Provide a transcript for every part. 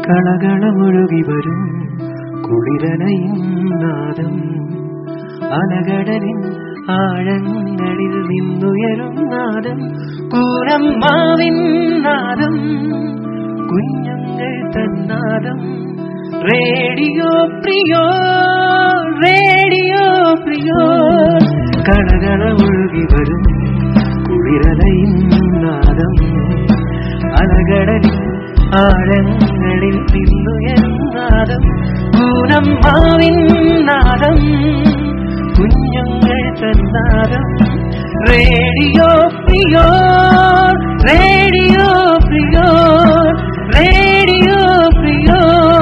കളകളമൊഴുകി വരും കുളിരലയും നാദം, അലകടലിൻ ആഴങ്ങളിൽ നിന്നുയരും നാദം, കൂനമ്മാവിൻ നാദം, കുഞ്ഞുങ്ങൾ തന്നാദം. Radio Priyo, radio പ്രിയോ. കളകളമൊഴുകി വരും കുളിരലയും നാദം, അലകടലിൻ ആഴങ്ങളിൽ നിന്നുയരും നാദം, കൂനമ്മാവിൻ നാദം, കുഞ്ഞുങ്ങൾ തന്നാദം. Radio Priyo, radio Priyo, radio Priyo.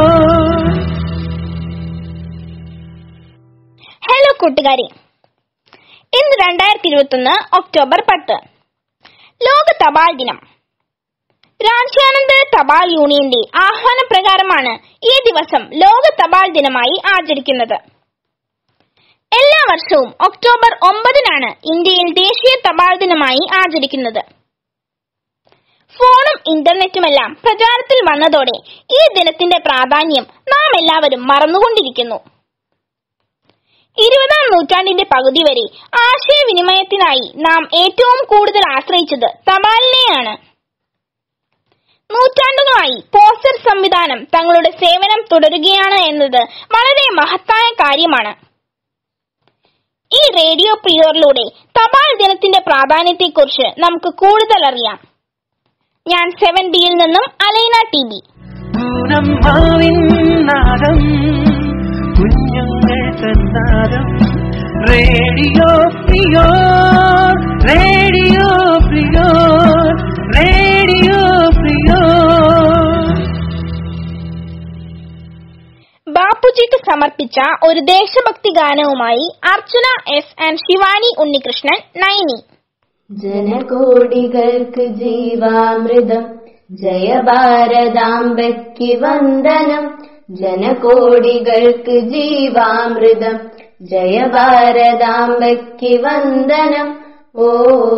Hello കൂട്ടുകാരെ, ഇന്ന് 2021 ഒക്ടോബർ 10 ലോക തപാൽ ദിനം. രാജ്യാനന്തര തപാൽ യൂണിയന്റെ ആഹ്വാനപ്രകാരമാണ് ഈ ദിവസം ലോക തപാൽ ദിനമായി ആചരിക്കുന്നത്. എല്ലാ വർഷവും ഒക്ടോബർ 9 ഇന്ത്യയിൽ ദേശീയ തപാൽ ദിനമായി ആചരിക്കുന്നത്. ഫോണും ഇന്റർനെറ്റുമെല്ലാം പ്രചാരത്തിൽ വന്നതോടെ ഈ ദിനത്തിന്റെ പ്രാധാന്യം നാം എല്ലാവരും മറന്നുകൊണ്ടിരിക്കുന്നു. 20-ാം നൂറ്റാണ്ടിന്റെ പകുതി വരെ ആശയവിനിമയത്തിനായി നാം ഏറ്റവും കൂടുതൽ ആശ്രയിച്ചത് തപാലിനെയാണ്. നൂറ്റാണ്ടുകളായി പോസ്റ്റൽ സംവിധാനം തങ്ങളുടെ സേവനം തുടരുകയാണ് എന്നത് വളരെ മഹത്തായ കാര്യമാണ്. ഈ റേഡിയോ പ്രിയോറിലൂടെ തപാൽ ദിനത്തിന്റെ പ്രാധാന്യത്തെക്കുറിച്ച് നമുക്ക് കൂടുതൽ അറിയാം. ഞാൻ 7Bയിൽ നിന്നും Alaina TB. Radio Priyo, radio Priyo, radio Priyo. ബാപ്പുജിക്ക് സമർപ്പിച്ച ഒരു ദേശഭക്തി ഗാനവുമായി അർച്ചന S ആൻഡ് ശിവാനി ഉണ്ണികൃഷ്ണൻ, നൈനി. ജനകോടികൾക്ക് ജീവാമൃതം, ജയ ഭാരതാംബയ്ക്ക് വന്ദനം. ജനകോടികൾക്ക് ജീവാമൃതം, ജയ ഭാരതാംബയ്ക്ക് വന്ദനം. ഓ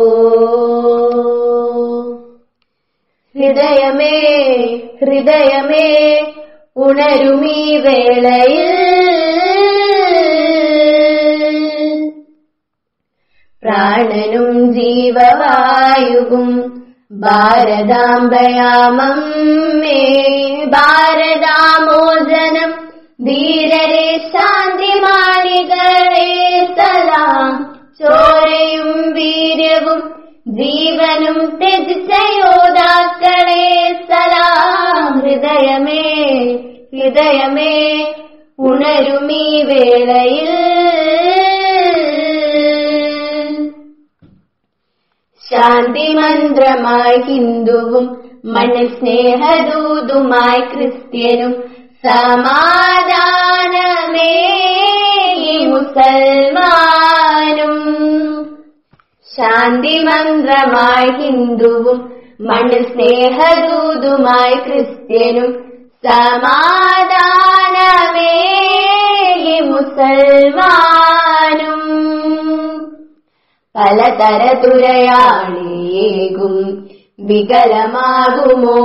ഹൃദയമേ ഹൃദയമേ ഉണരുമീ വേളയിൽ, പ്രാണനും ജീവവായുവും ഭാരതാംബയാമമ്മേ. ഭാരതാമോചനം ധീരരെ ശാന്തിമാലികളെ സലാം. ചോരയും വീര്യവും ജീവനും ത്യജിച്ച യോദ്ധാക്കളെ സലാം. ഹൃദയമേ ഹൃദയമേ ഉണരുമീ വേളയിൽ, ശാന്തി മന്ത്രമായി ഹിന്ദുവും മണ്ണിൽ സ്നേഹദൂതുമായി ക്രിസ്ത്യനും, സമാധാനമേ മുസൽമാനും. ശാന്തി മന്ത്രമായി ഹിന്ദുവും മണ്ണിൽ സ്നേഹദൂതുമായി ക്രിസ്ത്യനും, സമാധാനമേ മുസൽമാനും. പലതരതുരയാളേകും വികലമാകുമോ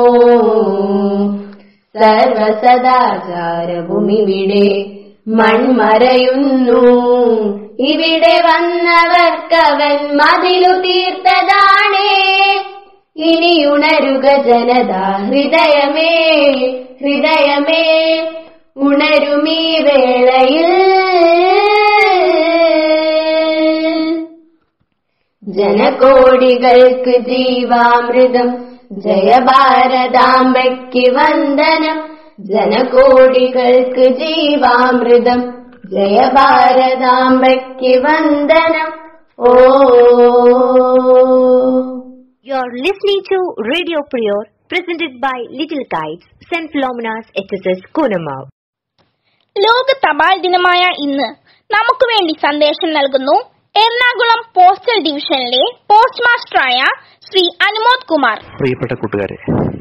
സർവസദാചാരവും ഇവിടെ മൺമറയുന്നു. ഇവിടെ വന്നവർക്കവൻ മതിലു തീർത്തതാണേ. ഇനിയുണരുക ജനത, ഹൃദയമേ ഹൃദയമേ ഉണരുമീ വേളയിൽ. ജനകോടികൾക്ക് ജീവാമൃതം, ജയ ഭാരതാംബയ്ക്ക് വന്ദനം. ജനകോടികൾക്ക് ജീവാമൃതം, ജയ ഭാരതാംബയ്ക്ക് വന്ദനം. ഓ You are listening to Radio Prior, presented by Little Kites, St. Philomena's HSS Kunamav. ലോക തപാൽ ദിനമായ ഇന്ന് നമുക്ക് വേണ്ടി സന്ദേശം നൽകുന്നു എറണാകുളം പോസ്റ്റൽ ഡിവിഷനിലെ പോസ്റ്റ് മാസ്റ്ററായ ശ്രീ അനുമോദ് കുമാർ. പ്രിയപ്പെട്ട കൂട്ടുകാരെ,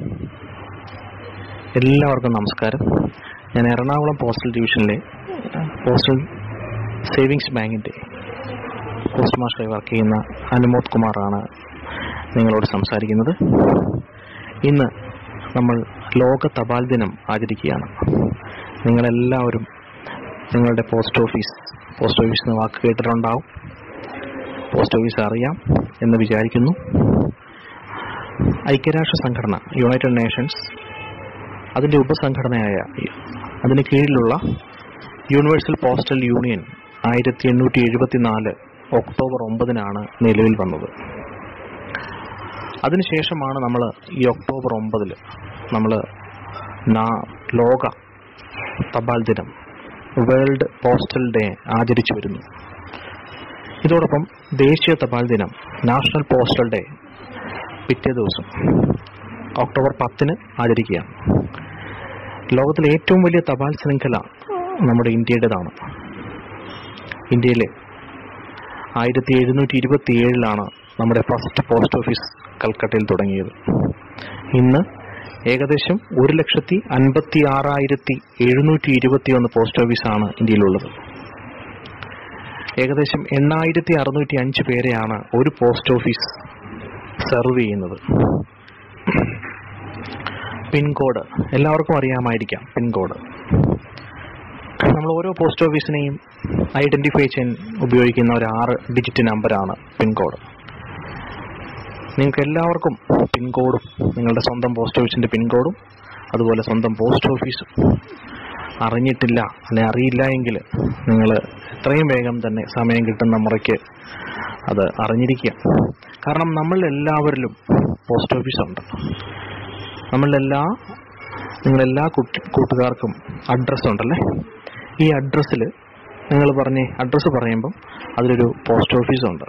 എല്ലാവർക്കും നമസ്കാരം. ഞാൻ എറണാകുളം പോസ്റ്റൽ ഡിവിഷനിലെ പോസ്റ്റൽ സേവിങ്സ് ബാങ്കിൻ്റെ പോസ്റ്റ് മാസ്റ്ററായി വർക്ക് ചെയ്യുന്ന അനുമോദ് കുമാറാണ് നിങ്ങളോട് സംസാരിക്കുന്നത്. ഇന്ന് നമ്മൾ ലോക തപാൽ ദിനം ആചരിക്കുകയാണ്. നിങ്ങളെല്ലാവരും നിങ്ങളുടെ പോസ്റ്റ് ഓഫീസ് എന്ന വാക്ക് കേട്ടിട്ടുണ്ടാവും. പോസ്റ്റ് ഓഫീസ് അറിയാം എന്ന് വിചാരിക്കുന്നു. ഐക്യരാഷ്ട്ര സംഘടന, യുണൈറ്റഡ് നേഷൻസ്, അതിൻ്റെ ഉപസംഘടനയായ അതിന് കീഴിലുള്ള യൂണിവേഴ്സൽ പോസ്റ്റൽ യൂണിയൻ 1874 ഒക്ടോബർ 9 നിലവിൽ വന്നത്. അതിനുശേഷമാണ് നമ്മൾ ഈ ഒക്ടോബർ 9 നമ്മൾ ലോക തപാൽ ദിനം, വേൾഡ് പോസ്റ്റൽ ഡേ ആചരിച്ചു വരുന്നു. ഇതോടൊപ്പം ദേശീയ തപാൽ ദിനം, നാഷണൽ പോസ്റ്റൽ ഡേ പിറ്റേ ദിവസം ഒക്ടോബർ 10 ആചരിക്കുകയാണ്. ലോകത്തിലെ ഏറ്റവും വലിയ തപാൽ ശൃംഖല നമ്മുടെ ഇന്ത്യയുടേതാണ്. ഇന്ത്യയിലെ 1727 നമ്മുടെ ഫസ്റ്റ് പോസ്റ്റ് ഓഫീസ് കൽക്കട്ടയിൽ തുടങ്ങിയത്. ഇന്ന് ഏകദേശം 1,56,721 പോസ്റ്റ് ഓഫീസാണ് ഇന്ത്യയിലുള്ളത്. ഏകദേശം 8,605 പേരെയാണ് ഒരു പോസ്റ്റ് ഓഫീസ് സെർവ് ചെയ്യുന്നത്. പിൻകോഡ് എല്ലാവർക്കും അറിയാമായിരിക്കാം. പിൻകോഡ് നമ്മൾ ഓരോ പോസ്റ്റ് ഓഫീസിനെയും ഐഡന്റിഫൈ ചെയ്യാൻ ഉപയോഗിക്കുന്ന ഒരു 6 ഡിജിറ്റ് നമ്പറാണ് പിൻകോഡ്. നിങ്ങൾക്ക് എല്ലാവർക്കും പിൻകോഡും, നിങ്ങളുടെ സ്വന്തം പോസ്റ്റ് ഓഫീസിന്റെ പിൻകോഡും അതുപോലെ സ്വന്തം പോസ്റ്റ് ഓഫീസും അറിഞ്ഞിട്ടില്ല അല്ലെങ്കിൽ അറിയില്ല എങ്കിൽ നിങ്ങൾ എത്രയും വേഗം തന്നെ സമയം കിട്ടുന്ന മുറയ്ക്ക് അത് അറിഞ്ഞിരിക്കുക. കാരണം നമ്മളെല്ലാവരിലും പോസ്റ്റ് ഓഫീസുണ്ട്. നിങ്ങളെല്ലാ കൂട്ടുകാർക്കും അഡ്രസ്സ് ഉണ്ടല്ലേ? ഈ അഡ്രസ്സിൽ നിങ്ങൾ അഡ്രസ്സ് പറയുമ്പം അതിലൊരു പോസ്റ്റ് ഓഫീസുണ്ട്.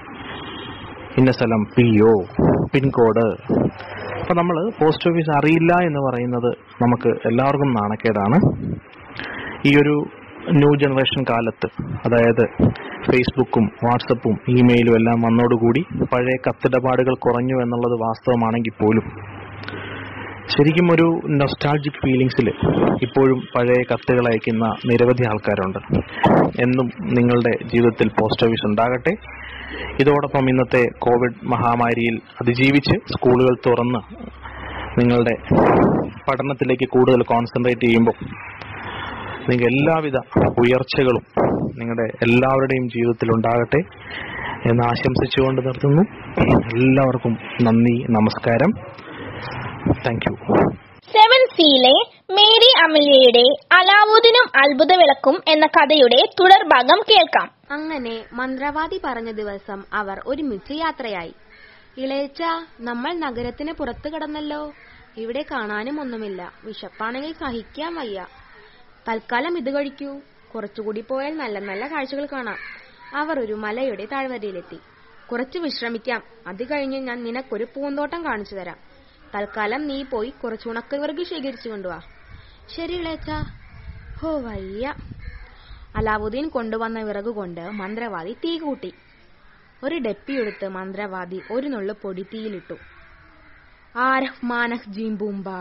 ഇന്ന സ്ഥലം, PO, പിൻകോഡ്. അപ്പം നമ്മൾ പോസ്റ്റ് ഓഫീസ് അറിയില്ല എന്ന് പറയുന്നത് നമുക്ക് എല്ലാവർക്കും നാണക്കേടാണ്. ഈ ഒരു ന്യൂ ജനറേഷൻ കാലത്ത്, അതായത് ഫേസ്ബുക്കും വാട്സപ്പും ഇമെയിലും എല്ലാം വന്നതോടുകൂടി പഴയ കത്തിടപാടുകൾ കുറഞ്ഞു എന്നുള്ളത് വാസ്തവമാണെങ്കിൽ പോലും ശരിക്കും ഒരു നൊസ്റ്റാൾജിക് ഫീലിങ്സിൽ ഇപ്പോഴും പഴയ കത്തുകൾ അയക്കുന്ന നിരവധി ആൾക്കാരുണ്ട്. എന്നും നിങ്ങളുടെ ജീവിതത്തിൽ പോസ്റ്റ് ഓഫീസ് ഉണ്ടാകട്ടെ. ഇതോടൊപ്പം ഇന്നത്തെ കോവിഡ് മഹാമാരിയിൽ അതിജീവിച്ച് സ്കൂളുകൾ തുറന്ന് നിങ്ങളുടെ പഠനത്തിലേക്ക് കൂടുതൽ കോൺസെൻട്രേറ്റ് ചെയ്യുമ്പോൾ നിങ്ങൾക്ക് എല്ലാവിധ ഉയർച്ചകളും നിങ്ങളുടെ എല്ലാവരുടെയും ജീവിതത്തിൽ ഉണ്ടാകട്ടെ എന്ന് ആശംസിച്ചുകൊണ്ട് നിർത്തുന്നു. എല്ലാവർക്കും നന്ദി, നമസ്കാരം. Thank you. 7Cയിലെ മേരി അമലിയയുടെ അലാവുദ്ദീനും അത്ഭുത വിളക്കും എന്ന കഥയുടെ തുടർഭാഗം കേൾക്കാം. അങ്ങനെ മന്ത്രവാദി പറഞ്ഞ ദിവസം അവർ ഒരുമിച്ച് യാത്രയായി. ഇളയച്ച, നമ്മൾ നഗരത്തിന് പുറത്തു കടന്നല്ലോ. ഇവിടെ കാണാനും ഒന്നുമില്ല. വിശപ്പാണെങ്കിൽ സഹിക്കാൻ വയ്യ. തൽക്കാലം ഇത് കഴിക്കൂ. കുറച്ചുകൂടി പോയാൽ നല്ല നല്ല കാഴ്ചകൾ കാണാം. അവർ ഒരു മലയുടെ താഴ്വരയിലെത്തി. കുറച്ച് വിശ്രമിക്കാം. അത് കഴിഞ്ഞ് ഞാൻ നിനക്കൊരു പൂന്തോട്ടം കാണിച്ചു തരാം. തൽക്കാലം നീ പോയി കുറച്ച് ഉണക്കവിറക് ശേഖരിച്ചു കൊണ്ടുവാ. ശരി ഇളയച്ച. ഹോ വയ്യ. അലാവുദ്ദീൻ കൊണ്ടുവന്ന വിറക് കൊണ്ട് മന്ത്രവാദി തീ കൂട്ടി. ഒരു ഡെപ്പിയെടുത്ത് മന്ത്രവാദി ഒരു നുള്ളു പൊടി തീയിലിട്ടു. ആരഹ് മാനഹ് ജീംബൂംബാ.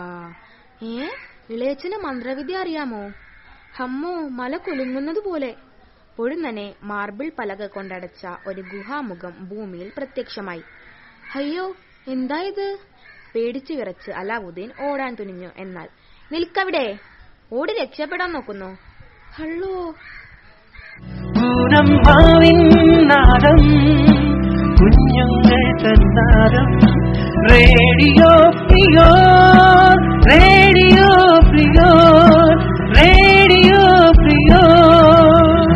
ഇളയച്ചന് മന്ത്രവിദ്യ അറിയാമോ? ഹമ്മോ, മല കുലുങ്ങുന്നത് പോലെ. പൊടുന്നനെ മാർബിൾ പലക കൊണ്ടടച്ച ഒരു ഗുഹാമുഖം ഭൂമിയിൽ പ്രത്യക്ഷമായി. അയ്യോ, എന്താ ഇത്? പേടിച്ചു വിറച്ച് അലാവുദ്ദീൻ ഓടാൻ തുനിഞ്ഞു. എന്നാൽ നിൽക്കവിടെ, ഓടി രക്ഷപ്പെടാൻ നോക്കുന്നു. ഹള്ളോ, കുഞ്ഞുങ്ങൾ തന്നാരം. Radio Priyor, radio Priyor, radio Priyor.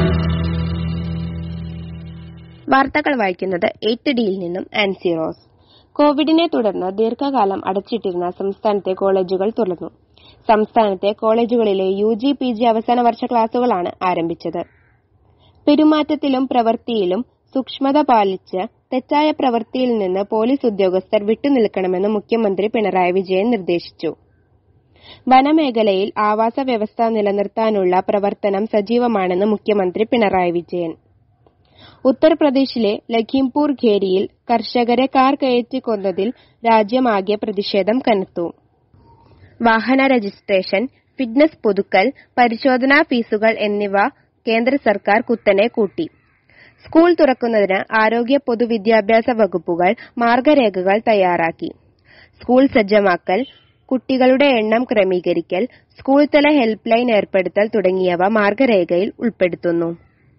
വാർത്തകൾ വായിക്കുന്നത് 8Dയിൽ നിന്നും ആൻസി റോസ്. കോവിഡിനെ തുടർന്ന് ദീർഘകാലം അടച്ചിട്ടിരുന്ന സംസ്ഥാനത്തെ കോളേജുകൾ തുറന്നു. സംസ്ഥാനത്തെ കോളേജുകളിലെ UG PG അവസാന വർഷ ക്ലാസുകളാണ് ആരംഭിച്ചത്. പെരുമാറ്റത്തിലും പ്രവൃത്തിയിലും സൂക്ഷ്മത പാലിച്ച് തെറ്റായ പ്രവൃത്തിയിൽ നിന്ന് പോലീസ് ഉദ്യോഗസ്ഥർ വിട്ടുനിൽക്കണമെന്ന് മുഖ്യമന്ത്രി പിണറായി വിജയൻ നിർദ്ദേശിച്ചു. വനമേഖലയിൽ ആവാസ വ്യവസ്ഥ നിലനിർത്താനുള്ള പ്രവർത്തനം സജീവമാണെന്ന് മുഖ്യമന്ത്രി പിണറായി വിജയൻ. ഉത്തർപ്രദേശിലെ ലഖീംപൂർ ഖേരിയിൽ കർഷകരെ കാർ കയറ്റി കൊന്നതിൽ രാജ്യമാകെ പ്രതിഷേധം കനത്തു. വാഹന രജിസ്ട്രേഷൻ, ഫിറ്റ്നസ് പുതുക്കൽ, പരിശോധനാ ഫീസുകൾ എന്നിവ കേന്ദ്ര സർക്കാർ കുത്തനെ കൂട്ടി. സ്കൂൾ തുറക്കുന്നതിന് ആരോഗ്യ പൊതുവിദ്യാഭ്യാസ വകുപ്പുകൾ മാർഗരേഖകൾ തയ്യാറാക്കി. സ്കൂൾ സജ്ജമാക്കൽ, കുട്ടികളുടെ എണ്ണം ക്രമീകരിക്കൽ, സ്കൂൾ തല ഹെൽപ്പ് ലൈൻ ഏർപ്പെടുത്തൽ തുടങ്ങിയവ മാർഗരേഖയിൽ ഉൾപ്പെടുത്തുന്നു.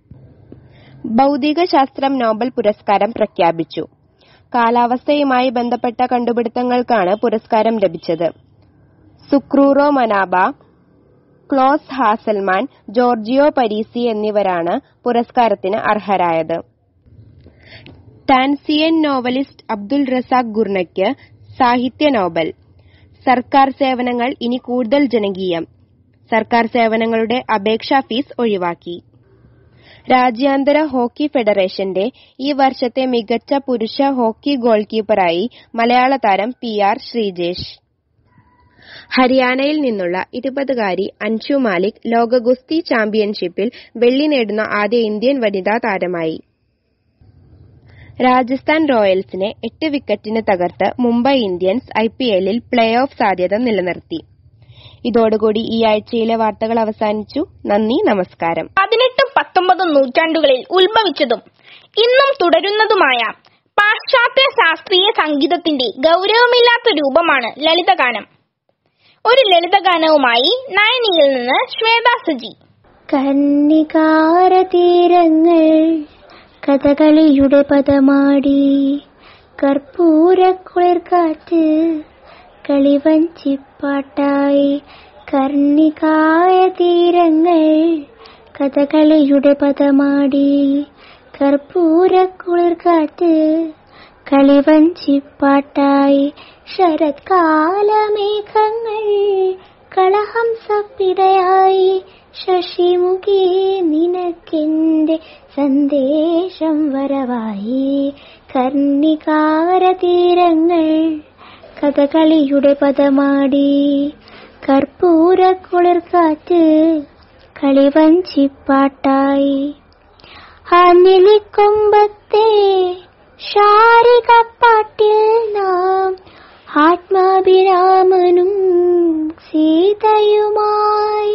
ഭൗതിക ശാസ്ത്രം നോബൽ പുരസ്കാരം പ്രഖ്യാപിച്ചു. കാലാവസ്ഥയുമായി ബന്ധപ്പെട്ട കണ്ടുപിടുത്തങ്ങൾക്കാണ് പുരസ്കാരം ലഭിച്ചത്. സുക്രൂറോ മനാബ, ക്ലോസ് ഹാസൽമാൻ, ജോർജിയോ പരീസി എന്നിവരാണ് പുരസ്കാരത്തിന് അർഹരായത്. ടാൻസിയൻ നോവലിസ്റ്റ് അബ്ദുൽ റസാഖ് ഗുർണയ്ക്ക് സാഹിത്യ നോബൽ. സർക്കാർ സേവനങ്ങൾ ഇനി കൂടുതൽ ജനകീയം. സർക്കാർ സേവനങ്ങളുടെ അപേക്ഷാ ഫീസ് ഒഴിവാക്കി. രാജ്യാന്തര ഹോക്കി ഫെഡറേഷന്റെ ഈ വർഷത്തെ മികച്ച പുരുഷ ഹോക്കി ഗോൾ കീപ്പറായി മലയാള താരം PR ശ്രീജേഷ്. ഹരിയാനയിൽ നിന്നുള്ള 20-കാരി അൻഷു മാലിക് ലോക ഗുസ്തി ചാമ്പ്യൻഷിപ്പിൽ വെള്ളി നേടുന്ന ആദ്യ ഇന്ത്യൻ വനിതാ താരമായി. രാജസ്ഥാൻ റോയൽസിനെ 8 വിക്കറ്റിന് തകർത്ത് മുംബൈ ഇന്ത്യൻസ് IPL-ൽ പ്ലേ ഓഫ് സാധ്യത നിലനിർത്തി. ഇതോടുകൂടി ഈ ആഴ്ചയിലെ വാർത്തകൾ അവസാനിച്ചു. നന്ദി, നമസ്കാരം. 18ഉം 19ഉം നൂറ്റാണ്ടുകളിൽ ഉത്ഭവിച്ചതും ഇന്നും തുടരുന്നതുമായ പാശ്ചാത്യ ശാസ്ത്രീയ സംഗീതത്തിന്റെ ഗൗരവമില്ലാത്ത രൂപമാണ് ലളിതഗാനം. ഒരു ലളിതഗാനവുമായി നയനിയിൽ നിന്ന് ശ്വേതാ സജി. കന്നികാര തീരങ്ങൾ കഥകളിയുടെ പദമാടി, കർപ്പൂരക്കുളിർക്കാറ്റ് കളിവഞ്ചിപ്പാട്ടായി. കർണികായ തീരങ്ങൾ കഥകളിയുടെ പദമാടി, കർപ്പൂരക്കുളിർക്കാറ്റ് കളിവഞ്ചിപ്പാട്ടായി. ശരത്കാലമേഘങ്ങൾ കളഹംസപ്പിടയായി, ശശിമുഖി നിനക്കെന്റെ സന്ദേശം വരവായി. കർണികാര തീരങ്ങൾ കഥകളിയുടെ പദമാടി, കർപ്പൂരക്കുളിർക്കാറ്റ് കളിവഞ്ചിപ്പാട്ടായി. അനിലിക്കൊമ്പത്തെ ശാരികപ്പാട്ടിൽ നാം ആത്മാഭിരാമനും സീതയുമായി.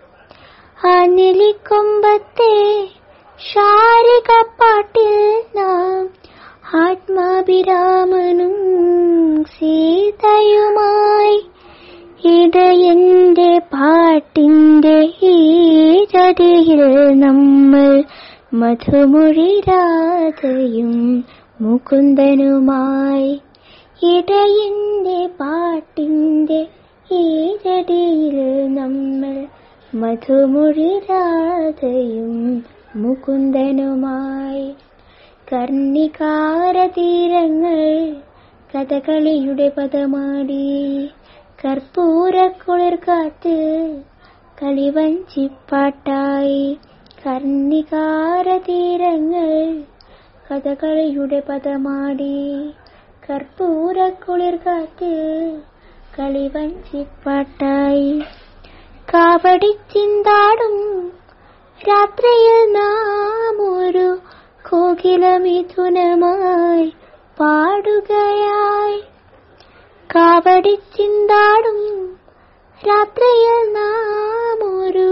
അനിലിക്കൊമ്പത്തെ ശാരികപ്പാട്ടിൽ നാം ആത്മാഭിരാമനും സീതയുമായി. ഇടയന്റെ പാട്ടിന്റെ ഈരടിയിൽ നമ്മൾ മധുമൊഴി രാധയും മുകുന്ദനുമായി. ഇടയന്റെ പാട്ടിന്റെ ഈരടിയിൽ നമ്മൾ മധുമൊഴി രാധയും മുകുന്ദനുമായി. കർണികാര തീരങ്ങൾ കഥകളിയുടെ പദമാടി, കർപ്പൂരക്കുളിർക്കാറ്റ് കളിവഞ്ചിപ്പാട്ടായി. കർണികാര തീരങ്ങൾ കഥകളിയുടെ പദമാടി, കർപ്പൂരക്കുളിർക്കാറ്റ് കളിവഞ്ചിപ്പാട്ടായി. കാവടിച്ചിന്താടും രാത്രിയിൽ നാം ഒരു കോകിലമിഥുനമായി പാടുകയായി. കാവടിച്ചിന്താടും രാത്രിയിൽ നാം ഒരു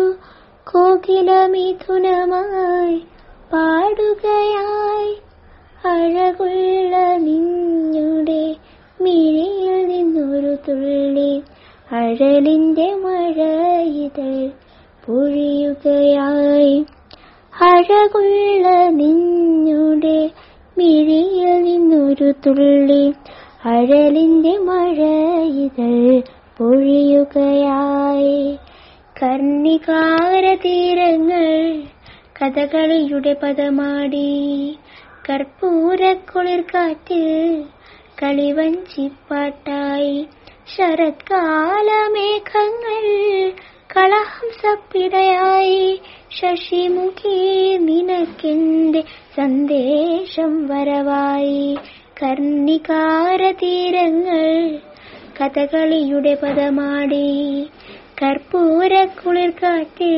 കോകിലമിഥുനമായി പാടുകയായി. അഴകുള്ള നിന്നുടെ മിഴിയിൽ നിന്നൊരു തുള്ളി അഴലിന്റെ മഴയിതൾ പൊഴിയുകയായി. അഴകുള്ള നിന്നുടെ മിഴിയിൽ നിന്നൊരു തുള്ളി അഴലിന്റെ മഴയിതൾ പൊഴിയുകയായി. കർണികാര തീരങ്ങൾ കഥകളിയുടെ പദമാടി, കർപ്പൂരക്കുളിർക്കാറ്റ് കളിവഞ്ചിപ്പാട്ടായി. ശരത്കാലമേഘങ്ങൾ കളഹംസപ്പിടയായി, ശശിമുഖി നിനക്കെന്റെ സന്ദേശം വരവായി. കർണികാര തീരങ്ങൾ കഥകളിയുടെ പദമാടി, കർപ്പൂരക്കുളിർക്കാറ്റ്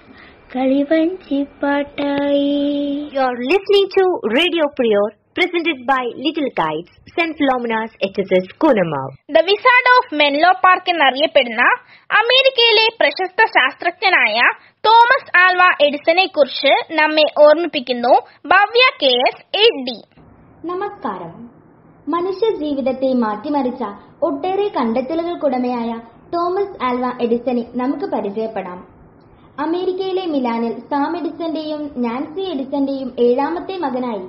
കളിവഞ്ചിപ്പാട്ടായി. You're listening to Radio Prior, presented by Little Kites, St. Philomena's HSS Kunamav. The wizard of Menlo park എന്നറിയപ്പെടുന്ന അമേരിക്കയിലെ പ്രശസ്ത ശാസ്ത്രജ്ഞനായ തോമസ് ആൽവ എഡിസനെ കുറിച്ച് നമ്മെ ഓർമ്മിപ്പിക്കുന്നു ഭവ്യ KS 8D. നമസ്കാരം. മനുഷ്യ ജീവിതത്തെ മാറ്റിമറിച്ച ഒട്ടേറെ കണ്ടെത്തലുകൾക്കുടമയായ തോമസ് ആൽവ എഡിസനെ നമുക്ക് പരിചയപ്പെടാം. അമേരിക്കയിലെ മിലാനിൽ സാം എഡിസന്റെയും നാൻസി എഡിസന്റെയും 7ാമത്തെ മകനായി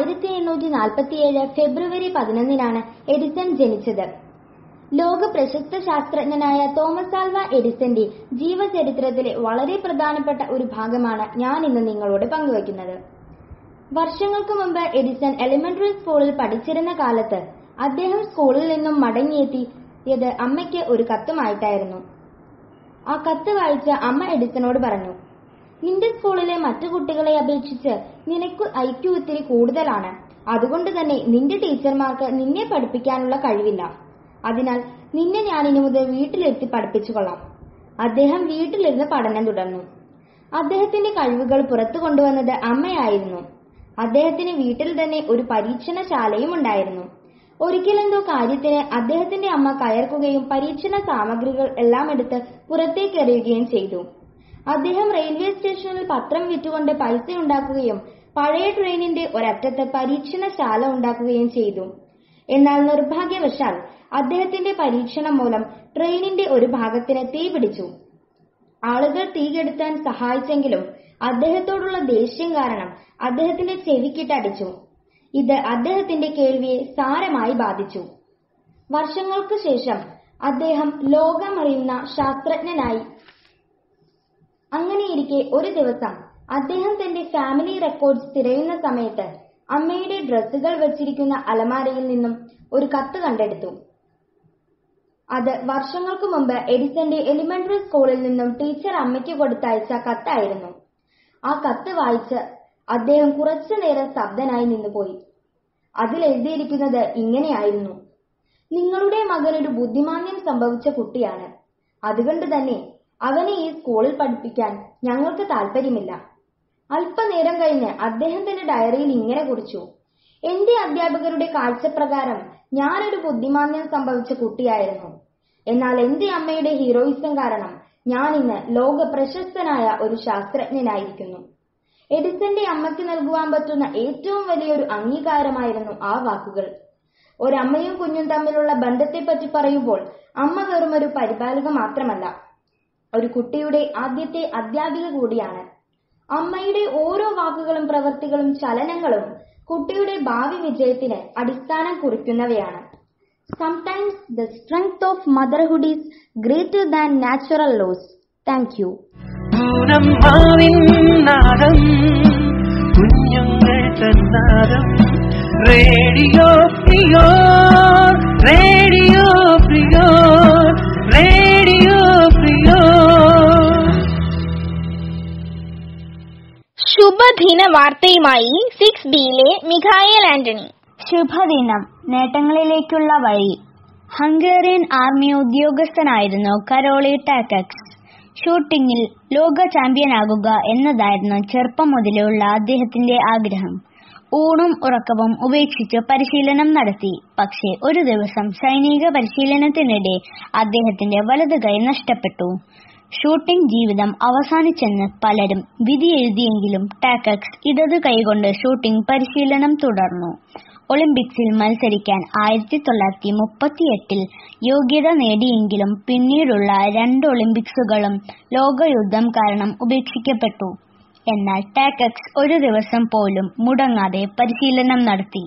1847 ഫെബ്രുവരി 11 എഡിസൺ ജനിച്ചത്. ലോക പ്രശസ്ത ശാസ്ത്രജ്ഞനായ തോമസ് ആൽവ എഡിസന്റെ ജീവചരിത്രത്തിലെ വളരെ പ്രധാനപ്പെട്ട ഒരു ഭാഗമാണ് ഞാൻ ഇന്ന് നിങ്ങളോട് പങ്കുവയ്ക്കുന്നത്. വർഷങ്ങൾക്ക് മുമ്പ് എഡിസൺ എലിമെന്ററി സ്കൂളിൽ പഠിച്ചിരുന്ന കാലത്ത് അദ്ദേഹം സ്കൂളിൽ നിന്നും മടങ്ങിയെത്തിയത് അമ്മയ്ക്ക് ഒരു കത്തുമായിട്ടായിരുന്നു. ആ കത്ത് വായിച്ച അമ്മ എഡിസണോട് പറഞ്ഞു, നിന്റെ സ്കൂളിലെ മറ്റു കുട്ടികളെ അപേക്ഷിച്ച് നിനക്ക് ഐക്യു ഇത്തിരി കൂടുതലാണ്. അതുകൊണ്ട് തന്നെ നിന്റെ ടീച്ചർമാർക്ക് നിന്നെ പഠിപ്പിക്കാനുള്ള കഴിവില്ല. അതിനാൽ നിന്നെ ഞാൻ ഇനി മുതൽ വീട്ടിലെത്തി പഠിപ്പിച്ചു കൊള്ളാം. അദ്ദേഹം വീട്ടിലിരുന്ന് പഠനം തുടർന്നു. അദ്ദേഹത്തിന്റെ കഴിവുകൾ പുറത്തു കൊണ്ടുവന്നത് അമ്മയായിരുന്നു. അദ്ദേഹത്തിന് വീട്ടിൽ തന്നെ ഒരു പരീക്ഷണശാലയും ഉണ്ടായിരുന്നു. ഒരിക്കലെന്തോ കാര്യത്തിന് അദ്ദേഹത്തിന്റെ അമ്മ കയർക്കുകയും പരീക്ഷണ സാമഗ്രികൾ എല്ലാം എടുത്ത് പുറത്തേക്ക് എറിയുകയും ചെയ്തു. അദ്ദേഹം റെയിൽവേ സ്റ്റേഷനിൽ പത്രം വിറ്റുകൊണ്ട് പൈസ ഉണ്ടാക്കുകയും പഴയ ട്രെയിനിന്റെ ഒരറ്റത്ത് പരീക്ഷണശാല ഉണ്ടാക്കുകയും ചെയ്തു. എന്നാൽ നിർഭാഗ്യവശാൽ അദ്ദേഹത്തിന്റെ പരീക്ഷണം മൂലം ട്രെയിനിന്റെ ഒരു ഭാഗത്തിന് തീ പിടിച്ചു. ആളുകൾ തീ കെടുത്താൻ സഹായിച്ചെങ്കിലും അദ്ദേഹത്തോടുള്ള ദേഷ്യം കാരണം അദ്ദേഹത്തിന്റെ ചെവിക്കിട്ടടിച്ചു. ഇത് അദ്ദേഹത്തിന്റെ കേൾവിയെ സാരമായി ബാധിച്ചു. വർഷങ്ങൾക്ക് ശേഷം അദ്ദേഹം ലോകമറിയുന്ന ശാസ്ത്രജ്ഞനായി. അങ്ങനെയിരിക്കെ ഒരു ദിവസം അദ്ദേഹം തന്റെ ഫാമിലി റെക്കോർഡ്സ് തിരയുന്ന സമയത്ത് അമ്മയുടെ ഡ്രസ്സുകൾ വെച്ചിരിക്കുന്ന അലമാരയിൽ നിന്നും ഒരു കത്ത് കണ്ടെടുത്തു. അത് വർഷങ്ങൾക്ക് മുമ്പ് എഡിസന്റെ എലിമെന്ററി സ്കൂളിൽ നിന്നും ടീച്ചർ അമ്മയ്ക്ക് കൊടുത്തയച്ച കത്തായിരുന്നു. ആ കത്ത് വായിച്ച് അദ്ദേഹം കുറച്ചു നേരം സ്തബ്ധനായി നിന്നുപോയി. അതിൽ എഴുതിയിരിക്കുന്നത് ഇങ്ങനെയായിരുന്നു: നിങ്ങളുടെ മകനൊരു ബുദ്ധിമാന്ദ്യം സംഭവിച്ച കുട്ടിയാണ്. അതുകൊണ്ട് തന്നെ അവനെ ഈ സ്കൂളിൽ പഠിപ്പിക്കാൻ ഞങ്ങൾക്ക് താല്പര്യമില്ല. അല്പനേരം കഴിഞ്ഞ് അദ്ദേഹം തന്റെ ഡയറിയിൽ ഇങ്ങനെ കുറിച്ചു: എന്റെ അധ്യാപകരുടെ കാഴ്ചപ്രകാരം ഞാനൊരു ബുദ്ധിമാന്ദ്യം സംഭവിച്ച കുട്ടിയായിരുന്നു. എന്നാൽ എന്റെ അമ്മയുടെ ഹീറോയിസം കാരണം ഞാൻ ഇന്ന് ലോക പ്രശസ്തനായ ഒരു ശാസ്ത്രജ്ഞനായിരിക്കുന്നു. എഡിസന്റെ അമ്മയ്ക്ക് നൽകുവാൻ പറ്റുന്ന ഏറ്റവും വലിയൊരു അംഗീകാരമായിരുന്നു ആ വാക്കുകൾ. ഒരമ്മയും കുഞ്ഞും തമ്മിലുള്ള ബന്ധത്തെപ്പറ്റി പറയുമ്പോൾ അമ്മ വെറും ഒരു പരിപാലക മാത്രമല്ല, ഒരു കുട്ടിയുടെ ആദ്യത്തെ അധ്യാപിക കൂടിയാണ്. അമ്മയുടെ ഓരോ വാക്കുകളും പ്രവൃത്തികളും ചലനങ്ങളും കുട്ടിയുടെ ഭാവി വിജയത്തിന് അടിസ്ഥാനം കുറിക്കുന്നവയാണ്. Sometimes the strength of motherhood is greater than natural laws. Thank you. നാദം കുഞ്ഞുങ്ങൾ തന്നാദം radio Priyor radio Priyor radio Priyor. ശുഭദിന വാർത്തയുമായി 6Bയിലെ മിഖായേൽ ആന്റണി. ശുഭദിനം. നേട്ടങ്ങളിലേക്കുള്ള വഴി. Hungarian army ഉദ്യോഗസ്ഥനായിരുന്നു കരോളി ടാക്കക്സ്. ഷൂട്ടിംഗിൽ ലോക ചാമ്പ്യനാകുക എന്നതായിരുന്നു ചെറുപ്പം മുതലുള്ള അദ്ദേഹത്തിന്റെ ആഗ്രഹം. ഊണും ഉറക്കവും ഉപേക്ഷിച്ച് പരിശീലനം നടത്തി. പക്ഷേ ഒരു ദിവസം സൈനിക പരിശീലനത്തിനിടെ അദ്ദേഹത്തിന്റെ വലത് കൈ നഷ്ടപ്പെട്ടു. ഷൂട്ടിംഗ് ജീവിതം അവസാനിച്ചെന്ന് പലരും വിധിയെഴുതിയെങ്കിലും ടാക്കക്സ് ഇടത് കൈകൊണ്ട് ഷൂട്ടിംഗ് പരിശീലനം തുടർന്നു. ഒളിമ്പിക്സിൽ മത്സരിക്കാൻ 1938 യോഗ്യത നേടിയെങ്കിലും പിന്നീടുള്ള 2 ഒളിമ്പിക്സുകളും ലോകയുദ്ധം കാരണം ഉപേക്ഷിക്കപ്പെട്ടു. എന്നാൽ ടാക്കക്സ് ഒരു ദിവസം പോലും മുടങ്ങാതെ പരിശീലനം നടത്തി.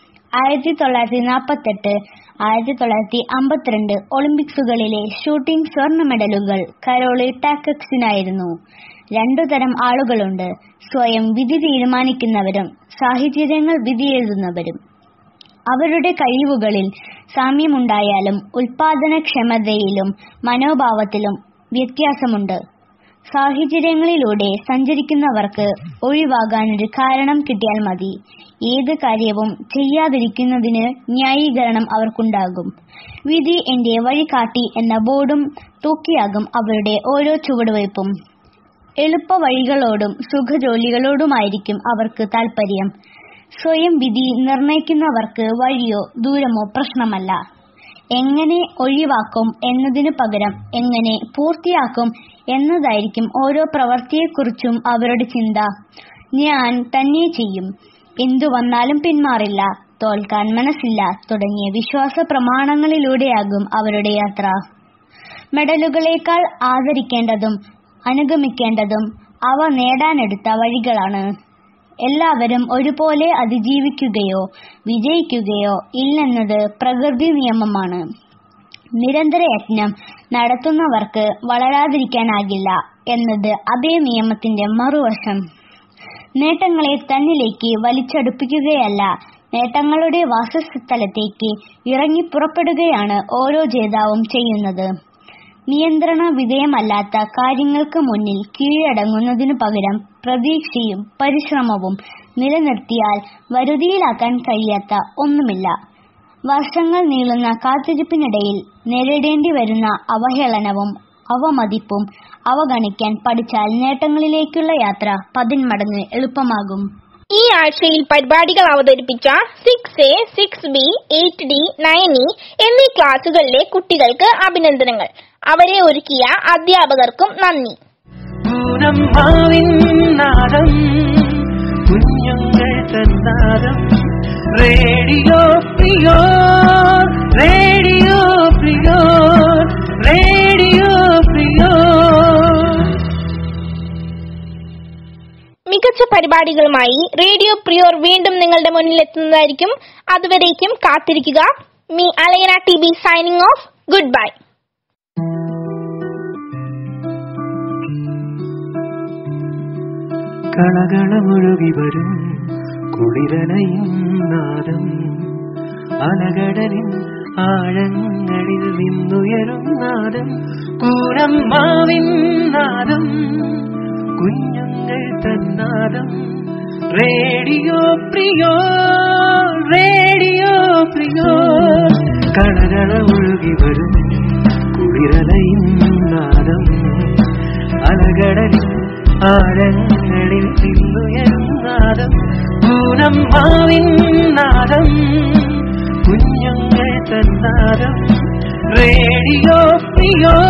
1948, 1952 ഒളിമ്പിക്സുകളിലെ ഷൂട്ടിംഗ് സ്വർണ്ണ മെഡലുകൾ കരോളി ടാക്കക്സിനായിരുന്നു. 2 തരം ആളുകളുണ്ട്: സ്വയം വിധി തീരുമാനിക്കുന്നവരും സാഹചര്യങ്ങൾ വിധിയെഴുതുന്നവരും. അവരുടെ കഴിവുകളിൽ സാമ്യമുണ്ടായാലും ഉൽപാദനക്ഷമതയിലും മനോഭാവത്തിലും വ്യത്യാസമുണ്ട്. സാഹചര്യങ്ങളിലൂടെ സഞ്ചരിക്കുന്നവർക്ക് ഒഴിവാകാനൊരു കാരണം കിട്ടിയാൽ മതി. ഏത് കാര്യവും ചെയ്യാതിരിക്കുന്നതിന് ന്യായീകരണം അവർക്കുണ്ടാകും. വിധി എന്റെ വഴികാട്ടി എന്ന ബോർഡും തൂക്കിയാകും അവരുടെ ഓരോ ചുവടുവയ്പും. എളുപ്പ വഴികളോടും സുഖജോലികളോടുമായിരിക്കും അവർക്ക് താൽപര്യം. സ്വയം വിധി നിർണയിക്കുന്നവർക്ക് വഴിയോ ദൂരമോ പ്രശ്നമല്ല. എങ്ങനെ ഒഴിവാക്കും എന്നതിനു പകരം എങ്ങനെ പൂർത്തിയാക്കും എന്നതായിരിക്കും ഓരോ പ്രവൃത്തിയെക്കുറിച്ചും അവരുടെ ചിന്ത. ഞാൻ തന്നെ ചെയ്യും, എന്തു വന്നാലും പിന്മാറില്ല, തോൽക്കാൻ മനസ്സില്ല തുടങ്ങിയ വിശ്വാസ പ്രമാണങ്ങളിലൂടെയാകും അവരുടെ യാത്ര. മെഡലുകളേക്കാൾ ആദരിക്കേണ്ടതും അനുഗമിക്കേണ്ടതും അവ നേടാനെടുത്ത വഴികളാണ്. എല്ലാവരും ഒരുപോലെ അതിജീവിക്കുകയോ വിജയിക്കുകയോ ഇല്ലെന്നത് പ്രകൃതി നിയമമാണ്. നിരന്തര യത്നം നടത്തുന്നവർക്ക് വളരാതിരിക്കാനാകില്ല എന്നത് അതേ നിയമത്തിന്റെ മറുവശം. നേട്ടങ്ങളെ തന്നിലേക്ക് വലിച്ചടുപ്പിക്കുകയല്ല, നേട്ടങ്ങളുടെ വാസസ്ഥലത്തേക്ക് ഇറങ്ങി പുറപ്പെടുകയാണ് ഓരോ ജേതാവും ചെയ്യുന്നത്. നിയന്ത്രണ വിധേയമല്ലാത്ത കാര്യങ്ങൾക്ക് മുന്നിൽ കീഴടങ്ങുന്നതിനു പകരം പ്രതീക്ഷയും പരിശ്രമവും നിലനിർത്തിയാൽ വരുതിയിലാക്കാൻ കഴിയാത്ത ഒന്നുമില്ല. വർഷങ്ങൾ നീളുന്ന കാത്തിരിപ്പിനിടയിൽ നേരിടേണ്ടി വരുന്ന അവഹേളനവും അവമതിപ്പും അവഗണിക്കാൻ പഠിച്ചാൽ നേട്ടങ്ങളിലേക്കുള്ള യാത്ര 10 മടങ്ങ് എളുപ്പമാകും. ഈ ആഴ്ചയിൽ പരിപാടികൾ അവതരിപ്പിച്ച 6A, 6B, 8D, 9E എന്നീ ക്ലാസുകളിലെ കുട്ടികൾക്ക് അഭിനന്ദനങ്ങൾ. അവരെ ഒരുക്കിയ അധ്യാപകർക്കും നന്ദി. കുഞ്ഞുങ്ങൾ തന്നാദം radio Priyor, radio Priyor, radio Priyor. മികച്ച പരിപാടികളുമായി റേഡിയോ പ്രിയോർ വീണ്ടും നിങ്ങളുടെ മുന്നിലെത്തുന്നതായിരിക്കും. അതുവരേക്കും കാത്തിരിക്കുക. Me Alaina TB signing off. Good bye. കളകളമൊഴുകി വരും കുളിരലയും നാദം, അലകടലിൻ ആഴങ്ങളിൽ നിന്നുയരും നാദം, കൂരമ്മാവിൻ നാദം, കുഞ്ഞുങ്ങൾ തന്നാദം. Radio Priyor, radio Priyor. കളകളമൊഴുകി വരും കുളിരലയും നാദം, അലകടലിൻ ആഴങ്ങളിൽ നിന്നുയരും നാദം, പൂനമ്മാവിൻ നാദം, കുഞ്ഞുങ്ങൾ തന്നാദം. Radio prior.